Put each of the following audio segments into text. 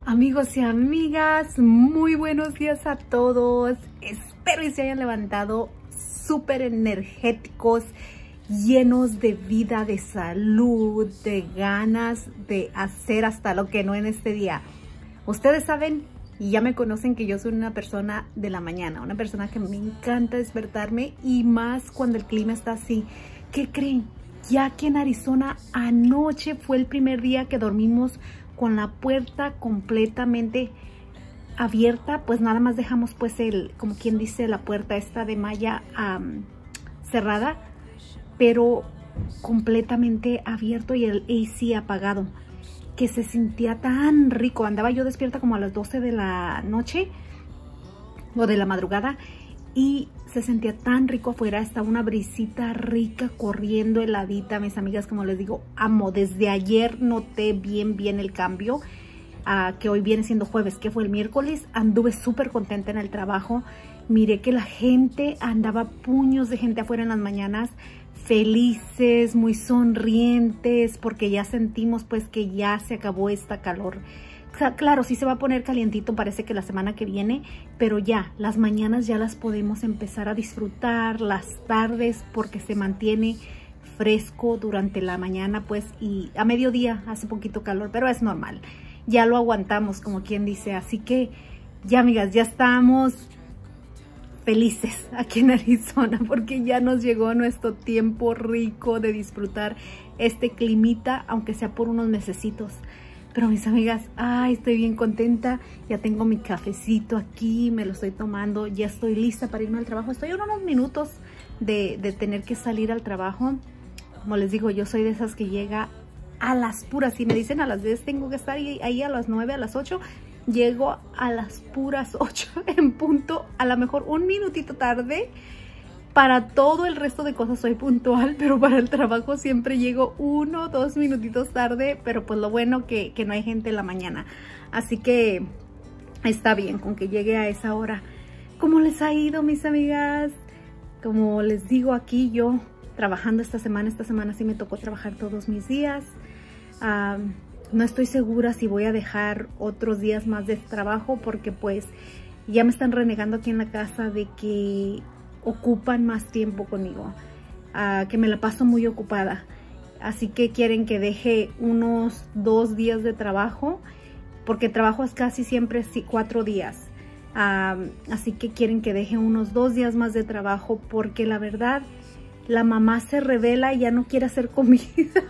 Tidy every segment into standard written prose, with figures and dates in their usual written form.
Amigos y amigas, muy buenos días a todos. Espero que se hayan levantado súper energéticos, llenos de vida, de salud, de ganas de hacer hasta lo que no en este día. Ustedes saben y ya me conocen que yo soy una persona de la mañana, una persona que me encanta despertarme y más cuando el clima está así. ¿Qué creen? Ya aquí en Arizona anoche fue el primer día que dormimos con la puerta completamente abierta, pues nada más dejamos pues como quien dice, la puerta esta de malla cerrada, pero completamente abierto y el AC apagado, que se sentía tan rico. Andaba yo despierta como a las 12 de la noche o de la madrugada y se sentía tan rico afuera, hasta una brisita rica corriendo, heladita. Mis amigas, como les digo, amo. Desde ayer noté bien el cambio, que hoy viene siendo jueves, que fue el miércoles. Anduve súper contenta en el trabajo. Miré que la gente andaba, puños de gente afuera en las mañanas, felices, muy sonrientes, porque ya sentimos pues que ya se acabó esta calor. Claro, sí se va a poner calientito, parece que la semana que viene, pero ya, las mañanas ya las podemos empezar a disfrutar, las tardes porque se mantiene fresco durante la mañana, pues, y a mediodía hace poquito calor, pero es normal. Ya lo aguantamos, como quien dice, así que ya, amigas, ya estamos felices aquí en Arizona porque ya nos llegó nuestro tiempo rico de disfrutar este climita, aunque sea por unos mesecitos. Pero mis amigas, estoy bien contenta. Ya tengo mi cafecito aquí, me lo estoy tomando. Ya estoy lista para irme al trabajo. Estoy en unos minutos de tener que salir al trabajo. Como les digo, yo soy de esas que llega a las puras. Si me dicen a las 10 tengo que estar ahí a las 9, a las 8. Llego a las puras 8 en punto. A lo mejor un minutito tarde. Para todo el resto de cosas soy puntual, pero para el trabajo siempre llego 1 o 2 minutitos tarde, pero pues lo bueno que no hay gente en la mañana. Así que está bien con que llegue a esa hora. ¿Cómo les ha ido, mis amigas? Como les digo, aquí yo trabajando esta semana sí me tocó trabajar todos mis días. No estoy segura si voy a dejar otros días más de trabajo porque pues ya me están renegando aquí en la casa de que ocupan más tiempo conmigo, que me la paso muy ocupada, así que quieren que deje unos 2 días de trabajo porque trabajo es casi siempre 4 días, así que quieren que deje unos 2 días más de trabajo porque la verdad la mamá se revela y ya no quiere hacer comida.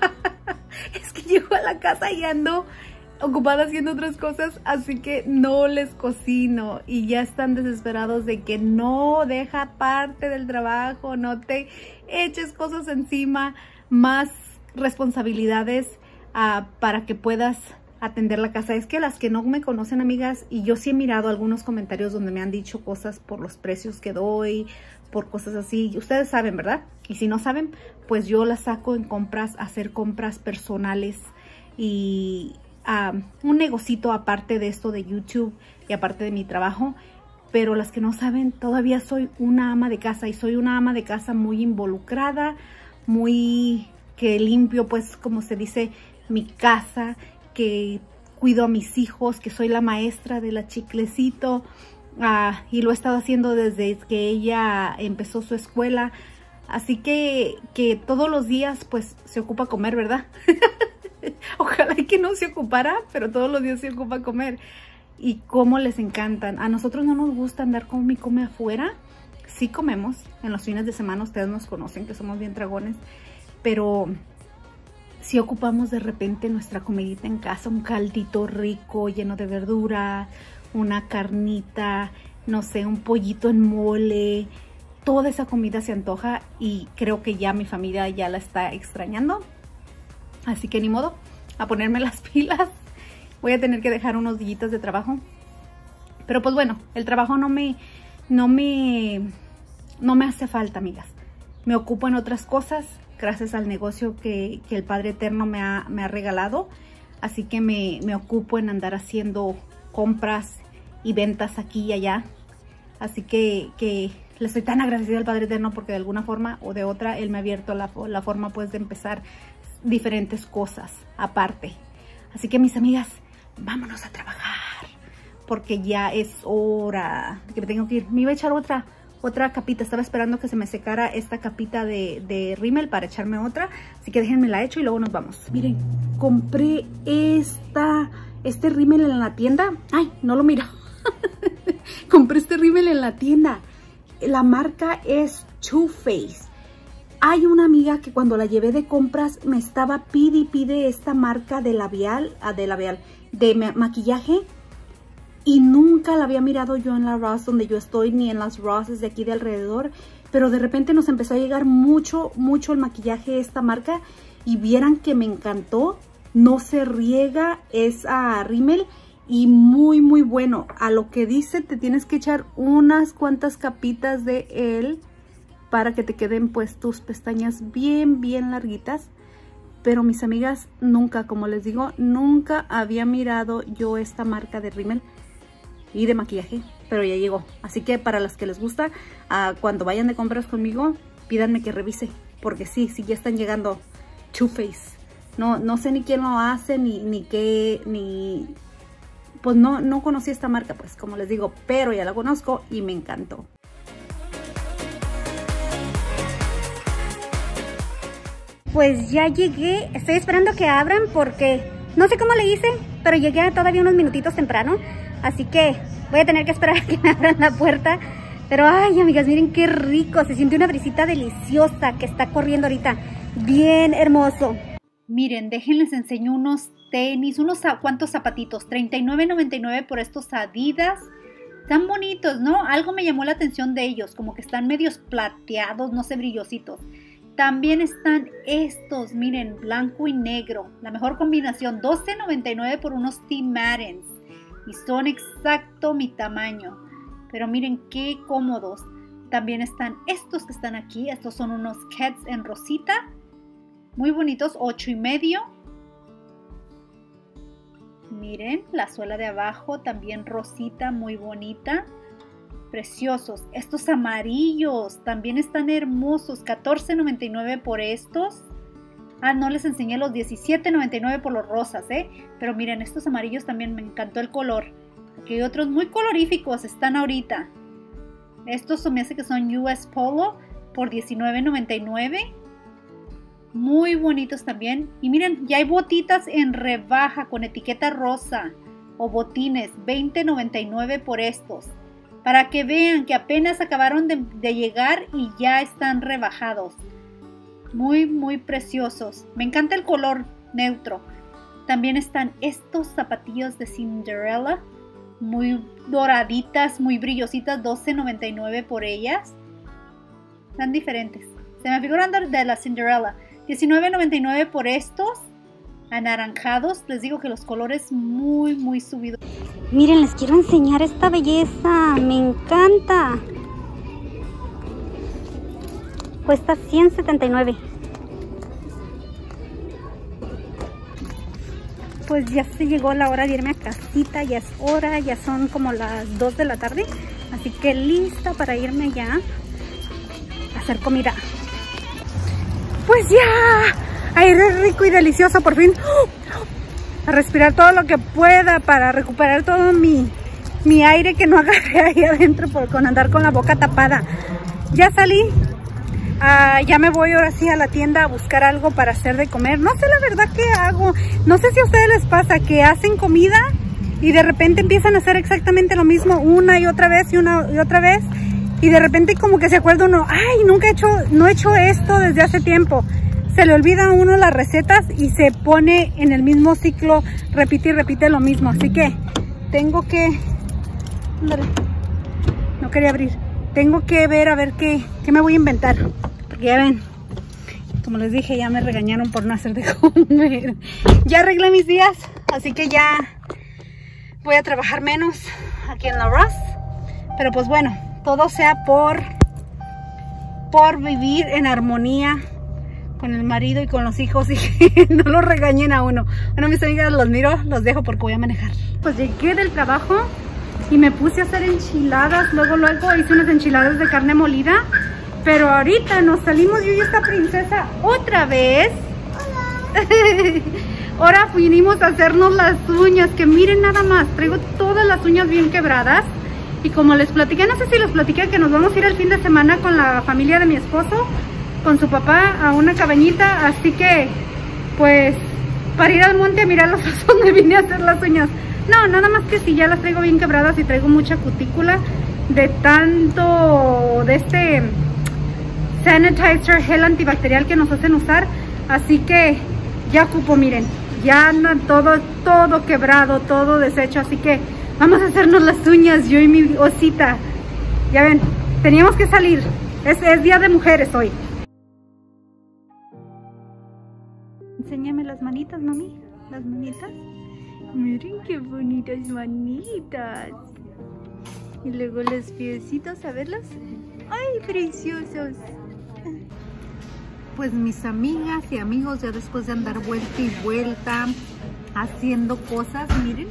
Es que llego a la casa y ando ocupada haciendo otras cosas, así que no les cocino y ya están desesperados de que no, deja parte del trabajo, no te eches cosas encima, más responsabilidades para que puedas atender la casa. Es que las que no me conocen, amigas, y yo sí he mirado algunos comentarios donde me han dicho cosas por los precios que doy, por cosas así, ustedes saben, ¿verdad? Y si no saben, pues yo las saco en compras, hacer compras personales y un negocito aparte de esto de YouTube y aparte de mi trabajo. Pero las que no saben, todavía soy una ama de casa y soy una ama de casa muy involucrada, muy que limpio, pues como se dice, mi casa, que cuido a mis hijos, que soy la maestra de la Chiclecito, y lo he estado haciendo desde que ella empezó su escuela. Así que todos los días pues se ocupa comer, ¿verdad? Ojalá que no se ocupara, pero todos los días se ocupa comer. Y cómo les encantan. A nosotros no nos gusta andar come y come afuera. Sí comemos en los fines de semana, ustedes nos conocen que somos bien dragones, pero sí ocupamos de repente nuestra comidita en casa, un caldito rico lleno de verdura, una carnita, no sé, un pollito en mole. Toda esa comida se antoja y creo que ya mi familia ya la está extrañando. Así que ni modo, a ponerme las pilas. Voy a tener que dejar unos días de trabajo. Pero pues bueno, el trabajo no me hace falta, amigas. Me ocupo en otras cosas gracias al negocio que el Padre Eterno me ha regalado. Así que me ocupo en andar haciendo compras y ventas aquí y allá. Así que le estoy tan agradecida al Padre Eterno porque de alguna forma o de otra Él me ha abierto la forma pues de empezar diferentes cosas aparte. Así que mis amigas, vámonos a trabajar. porque ya es hora que me tengo que ir. Me iba a echar otra capita. Estaba esperando que se me secara esta capita de rímel para echarme otra. Así que déjenme la echo y luego nos vamos. Miren, compré este rímel en la tienda. Ay, no lo miro. Compré este rímel en la tienda. La marca es Too Faced. Hay una amiga que cuando la llevé de compras me estaba pide esta marca de de maquillaje. Y nunca la había mirado yo en la Ross donde yo estoy, ni en las Rosses de aquí de alrededor. Pero de repente nos empezó a llegar mucho el maquillaje de esta marca. Y vieran que me encantó. No se riega, es rímel. Y muy bueno. A lo que dice, te tienes que echar unas cuantas capitas de él para que te queden pues tus pestañas bien larguitas. Pero mis amigas, nunca, como les digo, nunca había mirado yo esta marca de rímel y de maquillaje, pero ya llegó. Así que para las que les gusta, cuando vayan de compras conmigo, pídanme que revise, porque sí, ya están llegando Too Faced. No sé ni quién lo hace, pues no conocí esta marca, pues como les digo, pero ya la conozco y me encantó. Pues ya llegué, estoy esperando que abran porque no sé cómo le hice, pero llegué todavía unos minutitos temprano, así que voy a tener que esperar a que me abran la puerta. Pero ay, amigas, miren qué rico, se siente una brisita deliciosa que está corriendo ahorita, bien hermoso. Miren, déjenles enseño unos tenis, unos cuantos zapatitos, $39.99 por estos Adidas. Tan bonitos, ¿no? Algo me llamó la atención de ellos, como que están medios plateados, no sé, brillositos. También están estos, miren, blanco y negro. La mejor combinación, $12.99 por unos Tim Martens. Y son exacto mi tamaño. Pero miren qué cómodos. También están estos que están aquí. Estos son unos Keds en rosita. Muy bonitos, $8.50. Miren, la suela de abajo también rosita, muy bonita. Preciosos. Estos amarillos también están hermosos. $14.99 por estos. No les enseñé los $17.99 por los rosas, pero miren, estos amarillos también me encantó el color. Aquí hay otros muy coloríficos, están ahorita. Estos se me hace que son US Polo por $19.99. Muy bonitos también. Y miren, ya hay botitas en rebaja con etiqueta rosa o botines, $20.99 por estos. Para que vean que apenas acabaron de llegar y ya están rebajados. Muy preciosos. Me encanta el color neutro. También están estos zapatillos de Cinderella. Muy doraditas, muy brillositas. $12.99 por ellas. Están diferentes. Se me figuran de la Cinderella. $19.99 por estos. Anaranjados. Les digo que los colores muy subidos. Miren, les quiero enseñar esta belleza. Me encanta. Cuesta $179. Pues ya se llegó la hora de irme a casita. Ya es hora, ya son como las 2 de la tarde. Así que lista para irme ya a hacer comida. Pues ya, aire rico y delicioso por fin. A respirar todo lo que pueda para recuperar todo mi aire que no agarré ahí adentro con andar con la boca tapada. Ya salí. Ya me voy ahora sí a la tienda a buscar algo para hacer de comer. No sé la verdad qué hago. No sé si a ustedes les pasa que hacen comida y de repente empiezan a hacer exactamente lo mismo una y otra vez y una y otra vez. Y de repente como que se acuerda uno, ay, no he hecho esto desde hace tiempo. Se le olvida a uno las recetas y se pone en el mismo ciclo, repite y repite lo mismo. Así que tengo que... No quería abrir. Tengo que ver a ver qué me voy a inventar. Porque ya ven, como les dije, ya me regañaron por no hacer de comer. Ya arreglé mis días, así que ya voy a trabajar menos aquí en la Ross. Pero pues bueno, todo sea por vivir en armonía con el marido y con los hijos y que no los regañen a uno. Bueno, mis amigas, los miro, los dejo porque voy a manejar. Pues llegué del trabajo y me puse a hacer enchiladas. Luego hice unas enchiladas de carne molida. Pero ahorita nos salimos yo y esta princesa otra vez. Hola. Ahora vinimos a hacernos las uñas, que miren nada más, traigo todas las uñas bien quebradas. Y como les platiqué, no sé si les platiqué que nos vamos a ir el fin de semana con la familia de mi esposo, con su papá, a una cabañita. Así que, pues, para ir al monte a mirar los osos me vine a hacer las uñas. No, nada más que si ya las traigo bien quebradas y traigo mucha cutícula de tanto de este sanitizer, gel antibacterial que nos hacen usar. Así que ya ocupo, miren, ya anda todo quebrado, todo deshecho. Así que vamos a hacernos las uñas, yo y mi osita. Ya ven, teníamos que salir. Es día de mujeres hoy. Enséñame las manitas, mami. Las manitas. Miren qué bonitas manitas. Y luego los piecitos, a verlos. ¡Ay, preciosos! Pues mis amigas y amigos, ya después de andar vuelta y vuelta haciendo cosas, miren.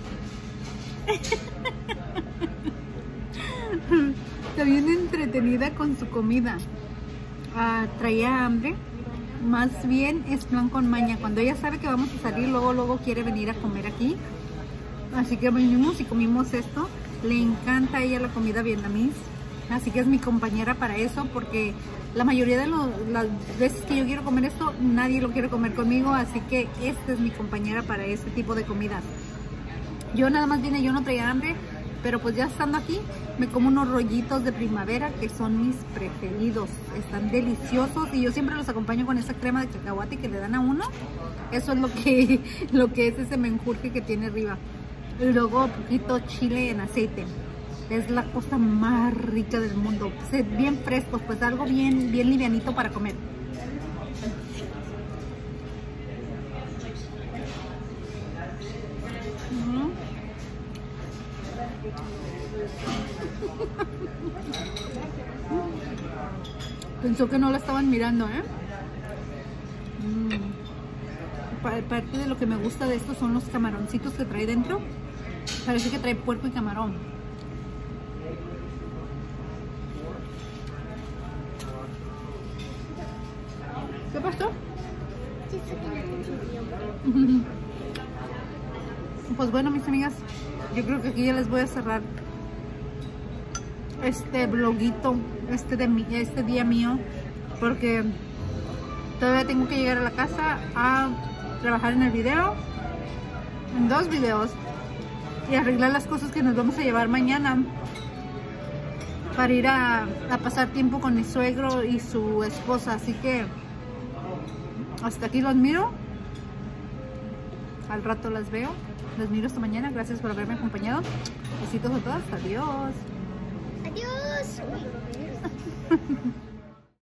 Está bien entretenida con su comida. Traía hambre. Más bien es plan con maña. Cuando ella sabe que vamos a salir, luego quiere venir a comer aquí. Así que venimos y comimos esto. Le encanta a ella la comida vietnamita. Así que es mi compañera para eso, porque la mayoría de las veces que yo quiero comer esto, nadie lo quiere comer conmigo. Así que esta es mi compañera para ese tipo de comida. Yo nada más vine, yo no traía hambre, pero pues ya estando aquí, me como unos rollitos de primavera que son mis preferidos. Están deliciosos y yo siempre los acompaño con esa crema de cacahuate que le dan a uno. Eso es lo que es ese menjurje que tiene arriba. Y luego poquito chile en aceite. Es la cosa más rica del mundo. Pues bien frescos, pues algo bien livianito para comer. Pensó que no la estaban mirando, ¿eh? Parte de lo que me gusta de esto son los camaroncitos que trae dentro. Parece que trae puerco y camarón. ¿Qué pasó? Pues bueno, mis amigas, yo creo que aquí ya les voy a cerrar este vloguito, este día mío, porque todavía tengo que llegar a la casa a trabajar en el video, en 2 videos, y arreglar las cosas que nos vamos a llevar mañana para ir a pasar tiempo con mi suegro y su esposa. Así que hasta aquí los miro. Al rato las veo. Los miro esta mañana. Gracias por haberme acompañado. Besitos a todas. Adiós. Adiós.